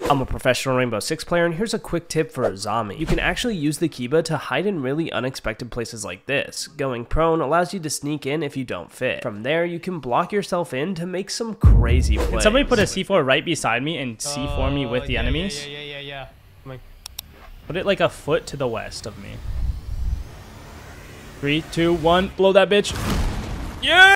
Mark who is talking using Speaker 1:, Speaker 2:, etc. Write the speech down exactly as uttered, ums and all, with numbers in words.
Speaker 1: I'm a professional Rainbow Six player, and here's a quick tip for Azami. You can actually use the Kiba to hide in really unexpected places like this. Going prone allows you to sneak in if you don't fit. From there, you can block yourself in to make some crazy plays.
Speaker 2: Can somebody put a C four right beside me and C four me with the
Speaker 3: yeah,
Speaker 2: enemies?
Speaker 3: Yeah, yeah, yeah, yeah. yeah. Like...
Speaker 2: Put it like a foot to the west of me. Three, two, one, blow that bitch. Yeah!